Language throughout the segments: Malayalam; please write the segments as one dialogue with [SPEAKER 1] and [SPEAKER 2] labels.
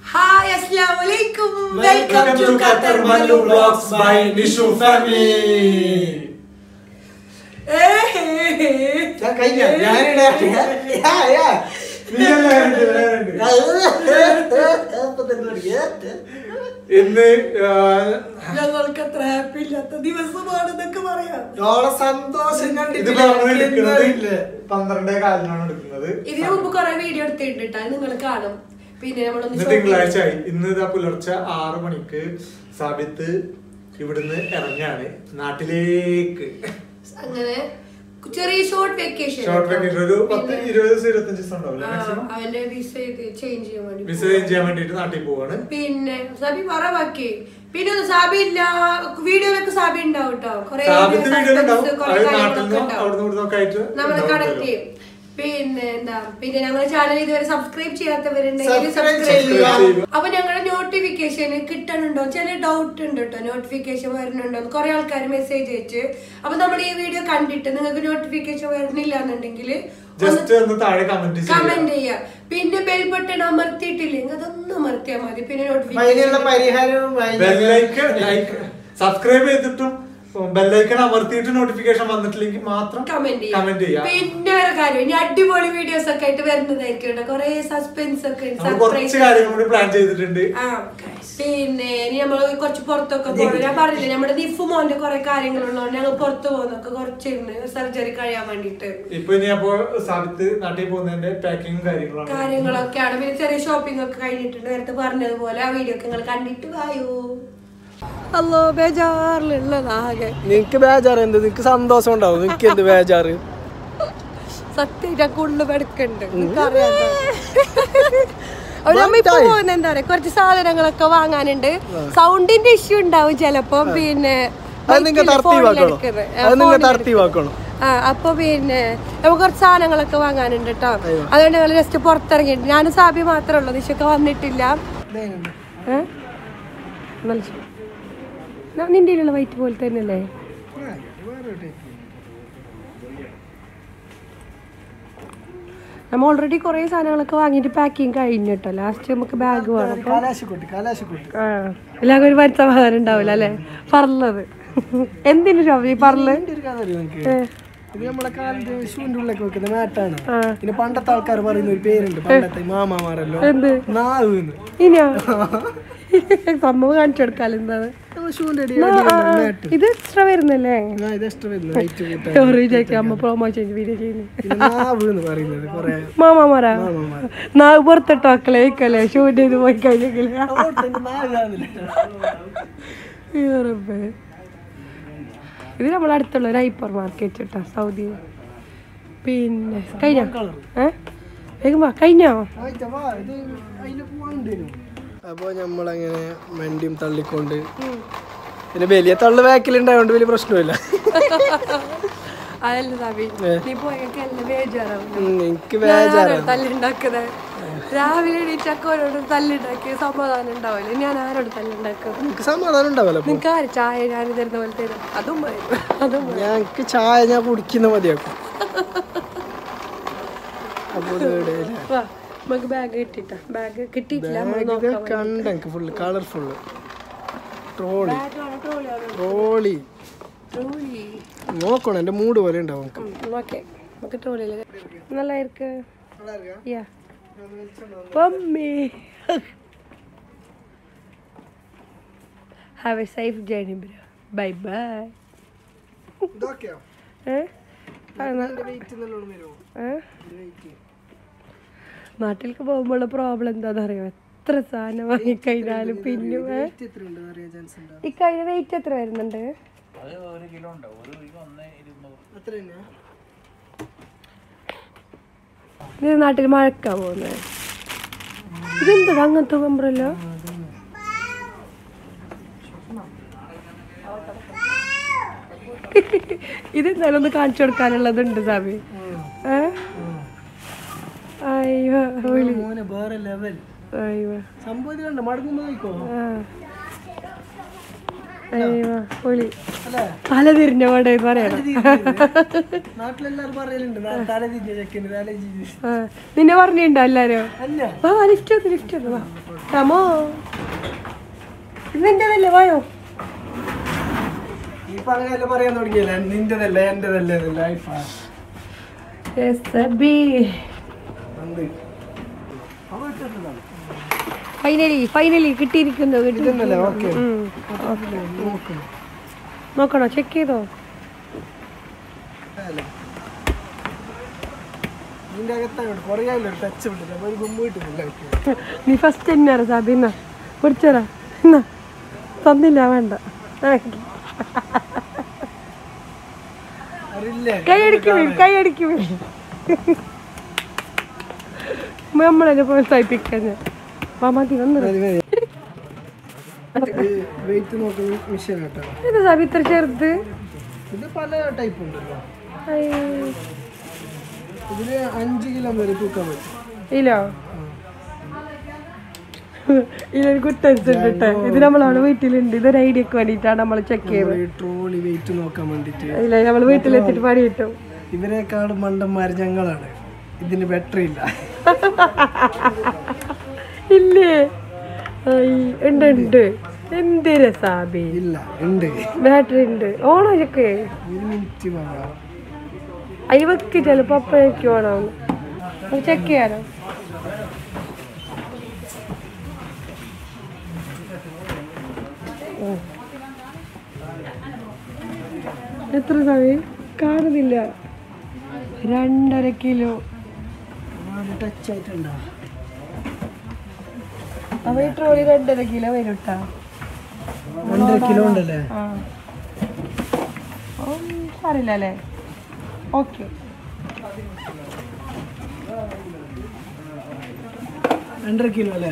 [SPEAKER 1] Hi, Assalamualaikum.
[SPEAKER 2] Welcome to Qatar Malu Vlogs by Nishu family.
[SPEAKER 1] ഞങ്ങൾക്ക് അത്ര ഹാപ്പി ഇല്ലാത്ത ദിവസമാണെന്നൊക്കെ പറയാം.
[SPEAKER 2] സന്തോഷം ഇതിന്
[SPEAKER 1] മുമ്പ് കൊറേ വീഡിയോ എടുത്തിട്ടുണ്ട്, നിങ്ങൾ കാണും. പിന്നെ
[SPEAKER 2] തിങ്കളാഴ്ച ഇന്ന് പുലർച്ചെ 6 മണിക്ക് സാബിത്ത് ഇവിടുന്ന് ഇറങ്ങാണ് നാട്ടിലേക്ക്.
[SPEAKER 1] അങ്ങനെ ചെറിയ ഷോർട്ട് വെക്കേഷൻ
[SPEAKER 2] ഒരു 10-20-25 ദിവസം ഉണ്ടാവില്ല.
[SPEAKER 1] അവന്റെ വിസ ചേഞ്ച്
[SPEAKER 2] ചെയ്യാൻ വേണ്ടിട്ട് നാട്ടിൽ പോവാണ്.
[SPEAKER 1] പിന്നെ സാബി പറ ബാക്കി. പിന്നെ സാബി ഇല്ല, വീഡിയോയിലൊക്കെ സാബി ഉണ്ടാവും കേട്ടോ. നമ്മള് കണക്ട് ചെയ്യും. പിന്നെ എന്താ, പിന്നെ ഞങ്ങളുടെ ചാനൽ ഇതുവരെ സബ്സ്ക്രൈബ് ചെയ്യാത്തവരുണ്ടെങ്കിൽ സബ്സ്ക്രൈബ് ചെയ്യുക. അപ്പൊ ഞങ്ങളുടെ നോട്ടിഫിക്കേഷൻ കിട്ടണുണ്ടോ, ചില ഡൗട്ട് ഉണ്ട് കേട്ടോ, നോട്ടിഫിക്കേഷൻ വരുന്നുണ്ടോ. കുറെ ആൾക്കാർ മെസ്സേജ് അയച്ച്. അപ്പൊ നമ്മുടെ ഈ വീഡിയോ കണ്ടിട്ട് നിങ്ങൾക്ക് നോട്ടിഫിക്കേഷൻ വരുന്നില്ല എന്നുണ്ടെങ്കിൽ കമന്റ് ചെയ്യാം. പിന്നെ ബെൽ ബട്ടൺ അമർത്തിയിട്ടില്ലെങ്കിൽ അതൊന്നും അമർത്തിയാൽ മതി. പിന്നെ നോട്ടിഫിക്കേഷൻ
[SPEAKER 2] സബ്സ്ക്രൈബ് ചെയ്തിട്ടും ബെല്ലൈക്കൺ അമർത്തിയിട്ട് നോട്ടിഫിക്കേഷൻ വന്നിട്ടില്ലെങ്കിൽ മാത്രം കമന്റ് ചെയ്യാം.
[SPEAKER 1] പിന്നെ ഒരു കാര്യം, ഇനി അടിപൊളി വീഡിയോസ് ഒക്കെ ആയിട്ട് വരുന്നതായിരിക്കും. കുറെ സസ്പെൻസ് ഒക്കെ
[SPEAKER 2] കുറച്ച് കാര്യങ്ങൾ കൂടി പ്ലാൻ ചെയ്തിട്ടുണ്ട്.
[SPEAKER 1] പിന്നെ ഇനി നമ്മള് കുറച്ച് പുറത്തൊക്കെ പോകണം. ഞാൻ പറഞ്ഞില്ലേ, നമ്മുടെ നിഫു മോന്റെ കുറെ കാര്യങ്ങളുള്ളതുകൊണ്ട് ഞങ്ങൾ പുറത്ത് പോകുന്നൊക്കെ കുറച്ചിരുന്ന് സർജറി കഴിയാൻ വേണ്ടിട്ട്.
[SPEAKER 2] ഇപ്പൊ ഇനി അപ്പൊ സാബിത്ത് നാട്ടിൽ പോകുന്നതിന്റെ പാക്കിങ്ങും
[SPEAKER 1] കാര്യങ്ങളൊക്കെയാണ്. പിന്നെ ചെറിയ ഷോപ്പിംഗ് ഒക്കെ കഴിഞ്ഞിട്ടുണ്ട്. നേരത്തെ പറഞ്ഞതുപോലെ ആ വീഡിയോ ഒക്കെ നിങ്ങൾ കണ്ടിട്ട് വായോ. അല്ലോ ബേജാറിലുള്ളതാകെ.
[SPEAKER 3] നിനക്ക് ബേജാറ് എന്ത്? നിനക്ക് സന്തോഷം ഉണ്ടാവും. നിനക്ക് എന്ത് ബേജാറ്?
[SPEAKER 1] സത്യം കൂടുതൽ പെടുക്കുന്നുണ്ട്. എന്താ പറയാ, കുറച്ച് സാധനങ്ങളൊക്കെ വാങ്ങാനൊക്കെ സൗണ്ടിന്റെ ഇഷ്യൂ ഉണ്ടാവും ചിലപ്പോ. പിന്നെ
[SPEAKER 3] അപ്പൊ പിന്നെ
[SPEAKER 1] നമുക്ക് കുറച്ച് സാധനങ്ങളൊക്കെ വാങ്ങാനുണ്ട് കേട്ടോ. അതുകൊണ്ട് ഞങ്ങൾ ജസ്റ്റ് പുറത്തിറങ്ങിയിട്ട് ഞാനും സാബി മാത്രമേ ഉള്ളൂ. ദിശയൊക്കെ വന്നിട്ടില്ല. നിന്റെ ഉള്ള വൈറ്റ് പോലെ തന്നെയല്ലേ? നമ്മൾ ഓൾറെഡി കുറെ സാധനങ്ങളൊക്കെ വാങ്ങിയിട്ട് പാക്കിങ് കഴിഞ്ഞിട്ടോ. ലാസ്റ്റ് നമുക്ക് ബാഗ് വേണം. എല്ലാവർക്കും ഒരു സമാധാനം ഉണ്ടാവില്ല അല്ലെ? പറഞ്ഞത് എന്തിനു ഷോപ്പ് ഈ പറഞ്ഞത്?
[SPEAKER 3] നമ്മളെ കാലിന്റെ ഷൂന്റെ ഉള്ളിലേക്ക് വെക്കുന്ന മാറ്റാണ്. പിന്നെ പണ്ടത്തെ ആൾക്കാർ പറയുന്ന ഒരു പേരുണ്ട്, പണ്ടത്തെ മാമാമാരല്ലോ,
[SPEAKER 1] ഇനിയോ സംഭവം കാണിച്ചു കൊടുക്കാലോ. എന്താണ് ഇത് എക്സ്ട്രാ വരുന്നല്ലേ? അമ്മ പ്രൊമോഷൻ വീഡിയോ ചെയ്യുന്നത് മാമാമാരാ. നാവ് പുറത്തിട്ടോ മക്കളെ വെക്കല്ലേ ഷൂട്ട് ചെയ്ത് പോയി കഴിഞ്ഞെങ്കിൽ. ഇത് നമ്മളടുത്തുള്ള ഒരു ഹൈപ്പർ മാർക്കറ്റ് കേട്ടോ, സൗദി. പിന്നെ കഴിഞ്ഞോ? കഴിഞ്ഞോ?
[SPEAKER 3] അപ്പോൾ നമ്മളങ്ങനെ വണ്ടിയും തള്ളിക്കൊണ്ട്, പിന്നെ വലിയ തള്ളു ബാക്കിലുണ്ടായതുകൊണ്ട് വലിയ പ്രശ്നമില്ല. എനിക്ക്
[SPEAKER 1] തല്ലുണ്ടാക്കുന്നത് രാവിലെ എണീറ്റോരോട് തല്ലുണ്ടാക്കി സമാധാനം ഉണ്ടാവില്ല. ഞാൻ ആരോട് തല്ലുണ്ടാക്കും?
[SPEAKER 3] സമാധാനം ഉണ്ടാവില്ല.
[SPEAKER 1] നിങ്ങൾക്ക് ആര് ചായ ഞാൻ തരുന്ന പോലെ തരും? അതും
[SPEAKER 3] ഞങ്ങൾക്ക് ചായ ഞാൻ കുടിക്കുന്ന മതിയാക്കും.
[SPEAKER 1] നമുക്ക് ബാഗ് കിട്ടിട്ടാ. ബാഗ് കിട്ടിയിട്ടില്ല.
[SPEAKER 3] കണ്ടെനിക്ക് ഫുള്ള് കളർഫുള്ള് ട്രോളി നോക്കണം. എന്റെ മൂഡ് പോലെ ഉണ്ടാവും.
[SPEAKER 1] നമുക്ക് ട്രോളിയില് നല്ലായിരിക്കും. Have a safe journey, bro. Bye bye. നാട്ടിലേക്ക് പോകുമ്പോഴുള്ള പ്രോബ്ലം എന്താന്ന് അറിയോ? എത്ര സാധനം വാങ്ങിക്കഴിഞ്ഞാലും പിന്നെ ഇക്കഴിഞ്ഞ വെയിറ്റ് എത്ര വരുന്നുണ്ട്? ഇത് നാട്ടിൽ മഴക്കാ പോകുന്നത്. ഇതെന്താ അങ്ങനത്തെ കമ്പറല്ലോ? ഇതെന്തായാലും ഒന്ന് കാണിച്ചു കൊടുക്കാനുള്ളതുണ്ട് സാബി. തല തിരിഞ്ഞ പാടെ പറയണം.
[SPEAKER 3] നാട്ടിലെല്ലാരും പറയലുണ്ട് തല തിരിഞ്ഞ ചെക്കന് തല
[SPEAKER 1] നിന്നെ പറഞ്ഞിട്ടുണ്ടോ എല്ലാരും? ലിഫ്റ്റ് റമോ നിന്റെതല്ലേ വായോ.
[SPEAKER 3] ഇപ്പൊ അങ്ങനെ പറയാൻ തുടങ്ങിയല്ല നിന്റെതല്ലേ എന്റെതല്ലേ.
[SPEAKER 1] ഫൈനലി കിട്ടിയിരിക്കുന്നു. നോക്കണോ? ചെക്ക് ചെയ്തോ? നീ ഫസ്റ്റ് തന്നെയാണ് സാബി. എന്നാ കുടിച്ചോടാ. എന്നാ തന്നില്ല വേണ്ട. കൈയടിക്കും നമ്മളെ പ്രോത്സാഹിപ്പിക്കാൻ. മതി വന്നത് സാബി ഇത്ര ചെറുത്.
[SPEAKER 3] ഇത് പല ടൈപ്പ് ഉണ്ടല്ലോ. ഇതില് 5 കിലോ വരെ തൂക്കാൻ പറ്റും.
[SPEAKER 1] ഇതിലൊരു കുട്ടനുസരിച്ചിട്ട് ഇത് നമ്മളവിടെ വീട്ടിലുണ്ട്. ഇതൊരു ഐഡിയക്ക് വേണ്ടിട്ടാണ് നമ്മൾ ചെക്ക് ചെയ്യുന്നത്.
[SPEAKER 3] ട്രോളി വെയിറ്റ് നോക്കാൻ വേണ്ടിട്ട്.
[SPEAKER 1] ഇല്ല, നമ്മൾ വീട്ടിലെത്തിട്ട് പണി കിട്ടും.
[SPEAKER 3] ഇവരെക്കാളും മണ്ടന്മാർ ഞങ്ങളാണ്. ഇതിന് ബാറ്ററി ഇല്ല.
[SPEAKER 1] ഇല്ലേ? ഉണ്ട്. എന്ത് രസാബി.
[SPEAKER 3] ഇല്ല, ഉണ്ട്.
[SPEAKER 1] ബാറ്ററി ഉണ്ട്. ഓണോ ചെക്ക്?
[SPEAKER 3] 1 മിനിറ്റ്
[SPEAKER 1] അയവക്ക് ചിലപ്പോ അപ്പോഴേക്കും ഓണോ ചെക്ക് ചെയ്യാനോ? എത്ര സമയം കാണുന്നില്ല. 2.5 കിലോ
[SPEAKER 3] ടച്ച് ആയിട്ടുണ്ടോ?
[SPEAKER 1] അവ ഈ ട്രോളി 2.5 കിലോ വരും കേട്ടാ.
[SPEAKER 3] 2 കിലോ ഉണ്ടല്ലേ?
[SPEAKER 1] അറിയില്ല അല്ലേ? ഓക്കെ.
[SPEAKER 3] 2.5 കിലോ അല്ലേ?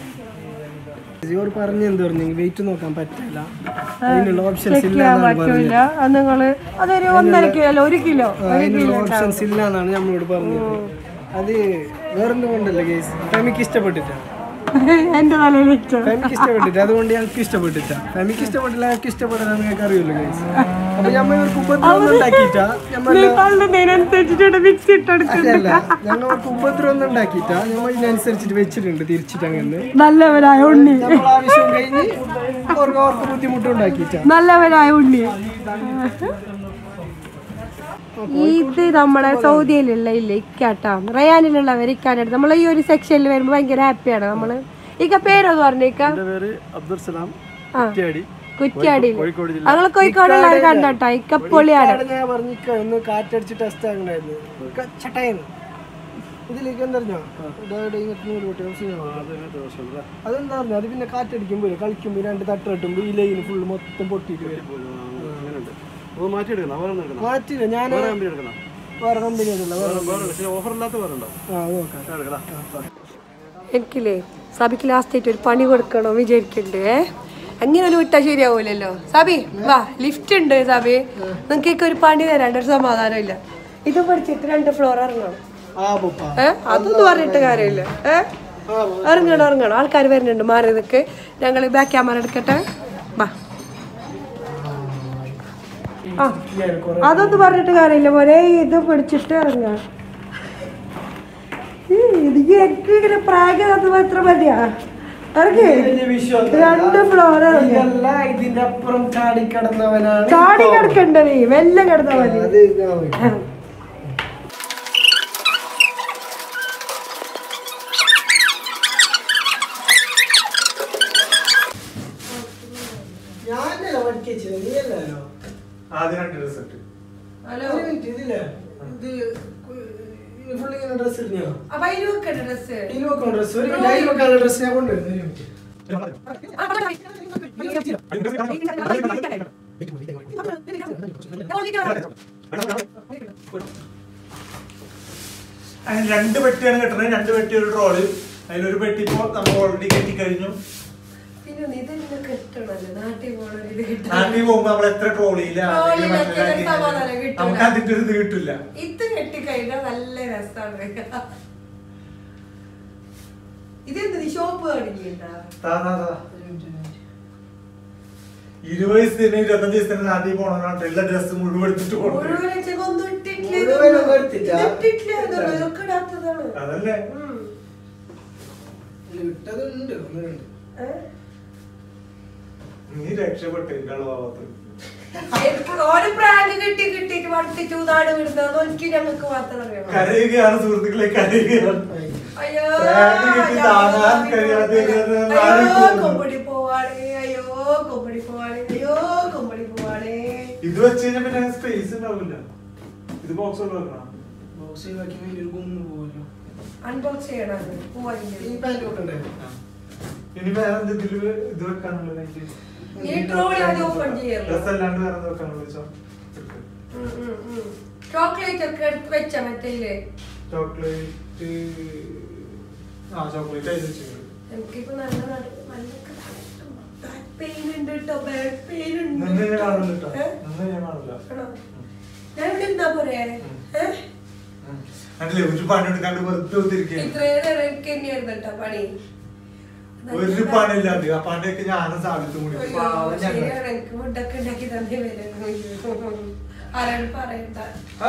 [SPEAKER 3] പറഞ്ഞു എന്ത് പറഞ്ഞു വെയിറ്റ് നോക്കാൻ പറ്റില്ല. അതിനുള്ള ഓപ്ഷൻസ് ഇല്ല.
[SPEAKER 1] നിങ്ങള് അതൊരു 1.5 കിലോ 1 കിലോ
[SPEAKER 3] ഓപ്ഷൻസ് ഇല്ല എന്നാണ് നമ്മളോട് പറഞ്ഞത്. അത് വേറെന്തും കൊണ്ടല്ലേ കേസ്. ഫാമിക്ക് ഇഷ്ടപ്പെട്ടില്ല.
[SPEAKER 1] എന്റെ തലയിൽ
[SPEAKER 3] ഫാമിക്ക് ഇഷ്ടപ്പെട്ടില്ല. അതുകൊണ്ട് ഞങ്ങൾക്ക് ഇഷ്ടപ്പെട്ടില്ല. ഫാമിക്ക് ഇഷ്ടപ്പെട്ടില്ല. ഞങ്ങൾക്ക് ഇഷ്ടപ്പെടാൻ നിങ്ങൾക്ക് അറിയില്ല കേസ്. അപ്പൊ ഞമ്മ ഇവർക്ക് ഉപദ്രവം ഉണ്ടാക്കിയിട്ടാ ഞങ്ങൾക്ക് ഉപദ്രവം ഉണ്ടാക്കിയിട്ടാ ഞമ്മ ഇതിനനുസരിച്ചിട്ട് വെച്ചിട്ടുണ്ട്. തിരിച്ചിട്ട് അങ്ങനെ
[SPEAKER 1] നല്ലവരായ ഉണ്ണി
[SPEAKER 3] നമ്മൾ ആവശ്യം കഴിഞ്ഞ് അവർക്ക് ബുദ്ധിമുട്ടുണ്ടാക്കിയിട്ടാ.
[SPEAKER 1] നല്ലവരായ ഉണ്ണി. ഇത് നമ്മുടെ സൗദിയിലുള്ള ഇക്കാട്ടാ റയാനിലുള്ളവർ ഇക്കാനായിട്ട് നമ്മൾ ഈ ഒരു സെക്ഷനിൽ വരുമ്പോ ഭയങ്കര ഹാപ്പിയാണ്. നമ്മള് ഇക്ക പേരൊന്ന് പറഞ്ഞേക്ക. കുറ്റ്യാടി. ഞങ്ങള് കോഴിക്കോടുള്ളവർ കണ്ടോട്ടോ. ഇക്ക പൊളിയാണ്.
[SPEAKER 3] ഞാൻ പറഞ്ഞിന്ന് കാറ്റടിച്ച് ടെസ്റ്റ് ആകണ്ടായിരുന്നു. ഇതിലേക്ക് എന്തറിഞ്ഞോ അതെന്താ പറഞ്ഞു. അത് പിന്നെ കാറ്റടിക്കുമ്പോ കളിക്കുമ്പോ 2 തട്ട് കെട്ടുമ്പോ ഈ ലൈന് ഫുള്ള് മൊത്തം പൊട്ടിയിട്ട് വരും. മാറ്റില്ല. ഞാൻ വേറെ കമ്പനി
[SPEAKER 1] എനിക്കില്ലേ സബിക്ക് ലാസ്റ്റ് ആയിട്ട് ഒരു പണി കൊടുക്കണോ വിചാരിക്കണ്ടേ. അങ്ങനെ ഒരു വിട്ടാ ശരിയാവൂലല്ലോ. സബി വാ, ലിഫ്റ്റ് ഉണ്ട്. സബി നിങ്ങൾക്കൊക്കെ ഒരു പണി തരാണ്ട് ഒരു സമാധാനം ഇല്ല. ഇത് പഠിച്ചിട്ട് 2 ഫ്ലോർ ഇറങ്ങണം. അതൊന്നും പറഞ്ഞിട്ട് കാര്യമില്ല. ഇറങ്ങണം. ആൾക്കാർ വരുന്നുണ്ട്. മാറി നിൽക്ക്. ഞങ്ങൾ ബാക്ക് ക്യാമറ എടുക്കട്ടെ. വാ. അതൊന്നും പറഞ്ഞിട്ട് കാര്യമില്ല പോലെ. ഇത് പിടിച്ചിട്ട് ഇറങ്ങാം. എനിക്ക് ഇങ്ങനെ പ്രാഗ് എത്ര മതിയാ? ഇറങ്ങി 2 ഫ്ലോർ
[SPEAKER 3] ഇതിന്റെ അപ്പുറം ചാടി കിടന്നവനാണ്.
[SPEAKER 1] ചാടി കിടക്കണ്ട, നീ വെല്ല കിടന്നാ മതി.
[SPEAKER 2] അതിന് 2 പെട്ടിയാണ് കിട്ടുന്നത്. 2 പെട്ടി ഒരു ട്രോളി. അതിലൊരു പെട്ടി ഇപ്പോ നമ്മൾ ഓൾറെഡി കെട്ടിക്കഴിഞ്ഞു. നാട്ടിൽ പോകുമ്പോ നമ്മൾ എത്ര ട്രോളിയില്ല നമുക്ക് അതിന്റെ ഒരു ഇത് കിട്ടില്ല.
[SPEAKER 1] ഇത് കെട്ടിക്കഴിഞ്ഞാൽ നല്ല രസമാണ്. ഇതെന്ത് ഷോപ്പ് കാണിക്കണ്ട.
[SPEAKER 2] 20 ദിവസത്തിന് 25 ദിവസത്തിന് നാട്ടിൽ പോകണം. എല്ലാ ഡ്രസ് മുഴുവൻ എടുത്തിട്ട് പോകണം. അതല്ലേ നീ രക്ഷപ്പെട്ടു കരയുകയാണ് സുഹൃത്തുക്കളെ, കരയുകയാണ്. ഇത് വെച്ച് കഴിഞ്ഞാൽ പിന്നെ സ്പേസ് ഉണ്ടാവില്ല. ഇത് ബോക്സ്
[SPEAKER 1] അൺബോക്സ് ചെയ്യണം.
[SPEAKER 2] ഇനി വേറെ എന്തെങ്കിലും ഇത് വെക്കാനുള്ള
[SPEAKER 1] ചോക്ലേറ്റ് ഒക്കെ എടുത്ത് വെച്ച മറ്റേ
[SPEAKER 2] ചോക്ലേറ്റ്
[SPEAKER 1] എനിക്കിപ്പോ നല്ല പെയിൻ ഉണ്ട് കേട്ടോ. ബാക്ക് പെയിൻ ഉണ്ട്. ഞാൻ ഇവിടെ എന്താ പോരെ
[SPEAKER 2] ഒരു പണി എടുക്കാണ്ട് വെറുതെ
[SPEAKER 1] ഇത്രയും നേരം എനിക്ക് തന്നെയായിരുന്നു കേട്ടോ പണി.
[SPEAKER 2] ഒരു പണിയില്ലാണ്ട് ആ പണിയൊക്കെ ഞാനും സാധിച്ചു കൂടി
[SPEAKER 1] ഫുഡൊക്കെ ഉണ്ടാക്കി തന്നെ ആരാണ് പറയണ്ട.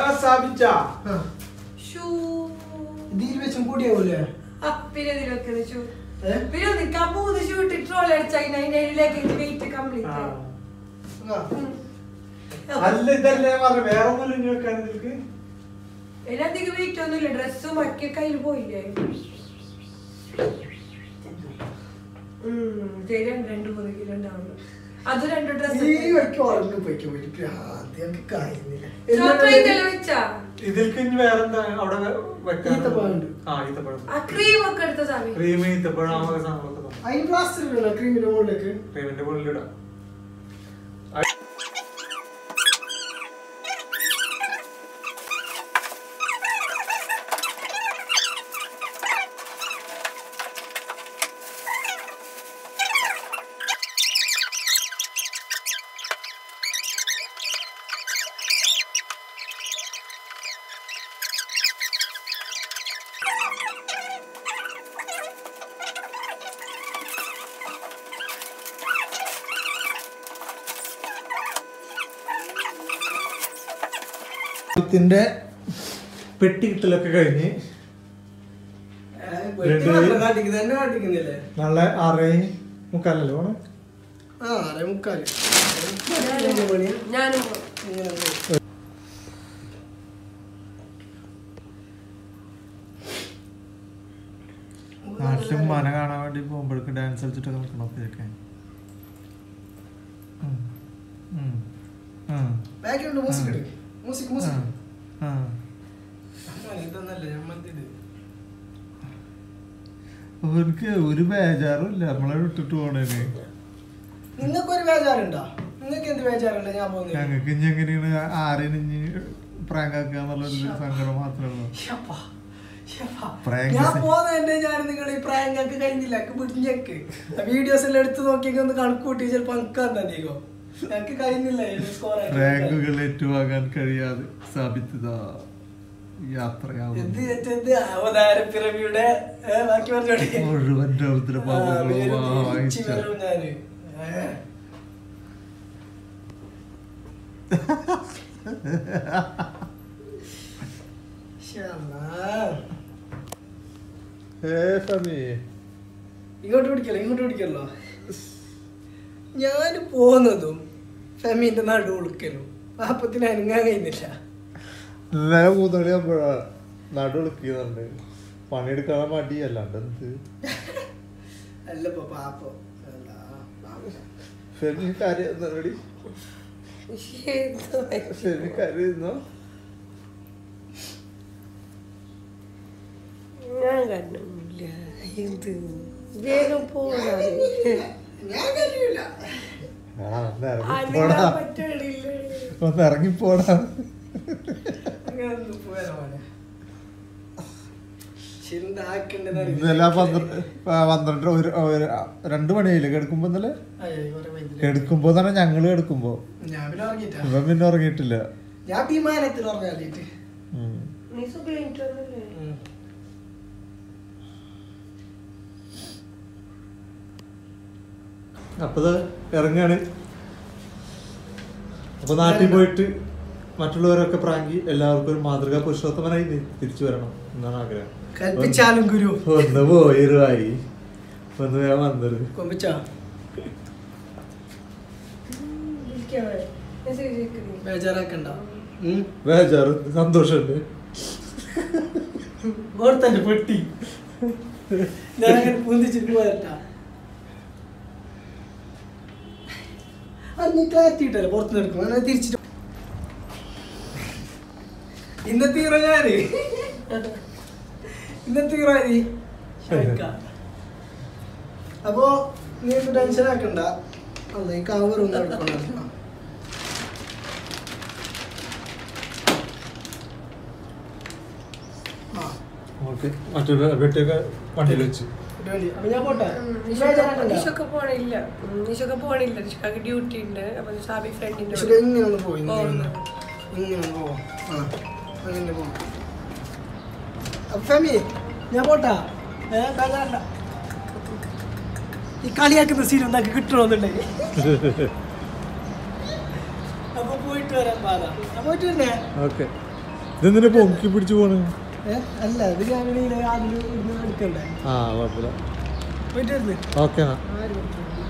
[SPEAKER 1] പിന്നെ ഇതിലൊക്കെ പിന്നെ നിൽക്കാൻ 3 ഷൂട്ട് ട്രോൾ അടിച്ചാൽ അതിലേക്ക് വെയിറ്റ് കംപ്ലീറ്റ്. അതിനധികം വെയിറ്റ് ഒന്നുമില്ല. ഡ്രസ്സും മറ്റൊക്കെ അതിൽ പോയില്ലേ. ശരിയാണ് 2-3 കിലോ ഉണ്ടാവുള്ളൂ. അത് 2 ഡ്രസ്
[SPEAKER 2] ഇതിൽക്ക് ഇനി വേറെന്താ അവിടെ
[SPEAKER 1] ക്രീം ഒക്കെ എടുത്ത സമയം
[SPEAKER 2] ക്രീം ഈത്തപ്പഴം ആ വക സാധനങ്ങളൊക്കെ ക്രീമിന്റെ മുകളിലിടാം. ത്തിന്റെ പെട്ടി കിട്ടലൊക്കെ കഴിഞ്ഞ് നാളെ 6:45 പോണം. നാട്ടിലും മന കാണാൻ വേണ്ടി പോകുമ്പോഴേക്ക് ഡാൻസ് കളിച്ചിട്ട് നിൽക്കണം. അപ്പോഴൊക്കെ എനിക്ക് ഒരു ബേജാറും ഇല്ല നമ്മളെ വിട്ടിട്ട് പോണേന്.
[SPEAKER 3] നിങ്ങൾക്കൊരു ബേജാറുണ്ടോ? നിങ്ങൾക്ക് എന്ത് ബേജാറുണ്ട്?
[SPEAKER 2] ഞങ്ങൾക്ക് ഇനി എങ്ങനെയാണ് ആരെയും ഇനി പ്രാങ്കാക്കുക എന്നുള്ളൊരു സങ്കടം മാത്രമേ ഉള്ളൂ.
[SPEAKER 3] ഞാൻ പോകുന്നതന്നെ ഞാൻ നിങ്ങൾ ഈ പ്രാങ്കൊക്കെ കഴിഞ്ഞില്ല പിടിഞ്ഞക്ക് വീഡിയോസ് എല്ലാം എടുത്ത് നോക്കിയൊക്കെ ഒന്ന് കണക്ക് കൂട്ടി ചിലപ്പോ അനക്കോ ഞങ്ങക്ക് കഴിഞ്ഞില്ല.
[SPEAKER 2] റാങ്കുകൾ ഏറ്റുവാങ്ങാൻ കഴിയാതെ സ്ഥാപിച്ചത യാത്രയാവുന്നു മുഴുവൻ
[SPEAKER 3] ഇങ്ങോട്ട് പിടിക്കല്ലോ. ഞാൻ പോകുന്നതും ഫെമീന്റെ നടു ഉളുക്കലും അപ്പത്തിന് അനങ്ങാൻ കഴിയുന്നില്ല.
[SPEAKER 2] ഇന്നലെ 3 മണിയാകുമ്പോഴാണ് നടു ഉളുക്കുന്നുണ്ട്. പണിയെടുക്കാൻ മടിയല്ലാണ്ട് എന്ത്
[SPEAKER 3] അല്ലപ്പോ പാപ്പോ
[SPEAKER 2] ഫെമി കരയുന്നോടി. ഫെമി കരയുന്നോ?
[SPEAKER 1] ഞാൻ കണ്ടില്ല. എന്ത് വേഗം പോകാൻ
[SPEAKER 2] ഒന്ന് ഇറങ്ങിപ്പോടാ. ഇന്നലെ 2 മണിയായില്ലേ കിടക്കുമ്പോ? ഇന്നലെ കിടക്കുമ്പോ തന്നെ ഞങ്ങള് കിടക്കുമ്പോ ഇവൻ പിന്നെ ഉറങ്ങിയിട്ടില്ല. അപ്പൊ ഇറങ്ങാണ്.
[SPEAKER 4] അപ്പൊ നാട്ടിൽ പോയിട്ട് മറ്റുള്ളവരൊക്കെ പ്രാങ്കി എല്ലാവർക്കും ഒരു മാതൃകാ പുരുഷോത്തമനായി തിരിച്ചു വരണം എന്നാണ് ആഗ്രഹം.
[SPEAKER 3] കൽപ്പിച്ചാലും ഗുരു
[SPEAKER 4] ഒന്ന് പോയിരുവായി ഒന്ന് ഞാൻ വന്നത്
[SPEAKER 3] കൊമ്പിച്ചാ ബേജാറാക്കണ്ട.
[SPEAKER 4] ബേജാറ് സന്തോഷമുണ്ട്.
[SPEAKER 3] ഓർത്തന്റെ പെട്ടി ഞാനങ്ങനെ പൊന്തിച്ചിട്ട് പോരട്ടാ. അത് നീ കാറ്റിട്ടല്ലേ പുറത്തുനിന്ന് എടുക്കും അങ്ങനെ തിരിച്ചിട്ട്. ഇന്നത്തെ ഹീറോ ഞാന്. ഇന്നത്തെ ഹീറോ ആര്? അപ്പോ നീ ടെൻഷൻ ആക്കണ്ട. അല്ല ഈ കവർ ഒന്നും എടുക്കണം.
[SPEAKER 4] മറ്റൊരു വെട്ടിയൊക്കെ വണ്ടിയിൽ വെച്ച്
[SPEAKER 3] ഞാൻ പോട്ടെ.
[SPEAKER 1] നിഷൊക്കെ പോണില്ല, നിഷൊക്കെ പോണില്ല. നിഷക്ക് ഡ്യൂട്ടി ഉണ്ട്. അപ്പൊ സാബി ഫ്രണ്ടിന്റെ
[SPEAKER 3] ഇങ്ങനെ ഒന്ന് പോയി ഇങ്ങനെ പോവാം. അങ്ങനെ പോവാം. ഫെമി ഞാൻ പോട്ടാ. ഈ കളിയാക്കുന്ന സീൻ ഉണ്ടാക്കി കിട്ടണമെന്നുണ്ടെങ്കിൽ അപ്പൊ പോയിട്ട് വരാൻ പാടാ. പോയിട്ട് വരണേ.
[SPEAKER 4] ഓക്കെ. ഇതെന്തിനാ പൊക്കി പിടിച്ചു പോണേ?
[SPEAKER 3] അല്ല ഇത് ഞാൻ ആദ്യം എടുക്കണ്ടേ.
[SPEAKER 4] ആ കുഴപ്പമില്ല.
[SPEAKER 3] പോയിട്ട് വരുന്നേ.
[SPEAKER 4] ഓക്കെ.